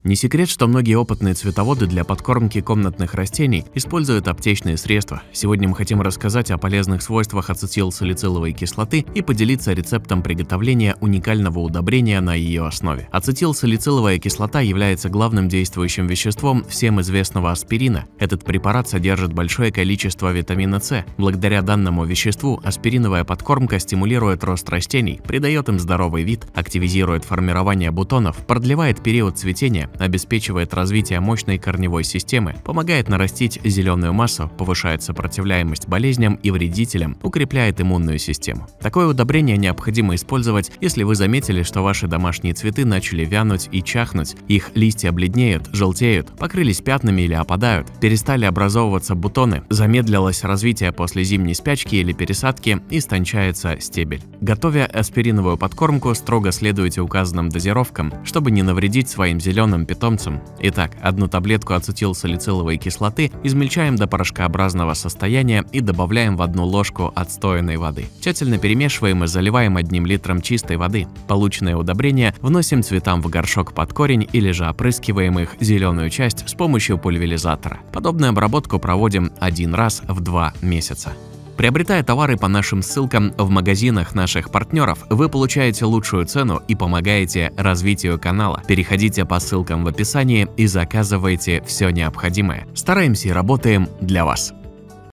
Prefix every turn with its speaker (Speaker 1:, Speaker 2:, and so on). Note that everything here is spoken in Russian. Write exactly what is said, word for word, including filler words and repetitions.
Speaker 1: Не секрет, что многие опытные цветоводы для подкормки комнатных растений используют аптечные средства. Сегодня мы хотим рассказать о полезных свойствах ацетилсалициловой кислоты и поделиться рецептом приготовления уникального удобрения на ее основе. Ацетилсалициловая кислота является главным действующим веществом всем известного аспирина. Этот препарат содержит большое количество витамина С. Благодаря данному веществу аспириновая подкормка стимулирует рост растений, придает им здоровый вид, активизирует формирование бутонов, продлевает период цветения, обеспечивает развитие мощной корневой системы, помогает нарастить зеленую массу, повышает сопротивляемость болезням и вредителям, укрепляет иммунную систему. Такое удобрение необходимо использовать, если вы заметили, что ваши домашние цветы начали вянуть и чахнуть, их листья бледнеют, желтеют, покрылись пятнами или опадают, перестали образовываться бутоны, замедлилось развитие после зимней спячки или пересадки, истончается стебель. Готовя аспириновую подкормку, строго следуйте указанным дозировкам, чтобы не навредить своим зеленым питомцам. Итак, одну таблетку ацетилсалициловой кислоты измельчаем до порошкообразного состояния и добавляем в одну ложку отстоянной воды. Тщательно перемешиваем и заливаем одним литром чистой воды. Полученное удобрение вносим цветам в горшок под корень или же опрыскиваем их зеленую часть с помощью пульверизатора. Подобную обработку проводим один раз в два месяца. Приобретая товары по нашим ссылкам в магазинах наших партнеров, вы получаете лучшую цену и помогаете развитию канала. Переходите по ссылкам в описании и заказывайте все необходимое. Стараемся и работаем для вас.